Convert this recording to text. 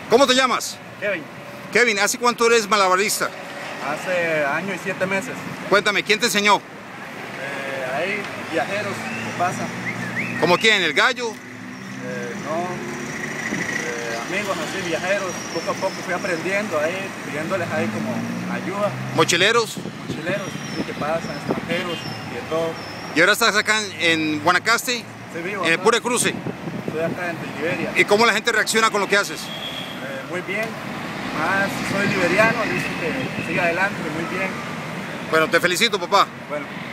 ¿Cómo te llamas? Kevin, Kevin, ¿hace cuánto eres malabarista? hace año y 7 meses. Cuéntame, ¿quién te enseñó? Hay viajeros, ¿qué pasa? ¿Cómo quién? ¿El gallo? Amigos así, viajeros. Poco a poco fui aprendiendo ahí, pidiéndoles ahí como ayuda. ¿Mochileros? Mochileros, sí, ¿qué pasa? Extranjeros y de todo. ¿Y ahora estás acá en Guanacaste? Sí, vivo En el acá. Pure Cruce. Estoy acá en Liberia. ¿Y cómo la gente reacciona con lo que haces? Muy bien. Más soy liberiano, dicen que siga adelante, muy bien. Bueno, te felicito, papá. Bueno.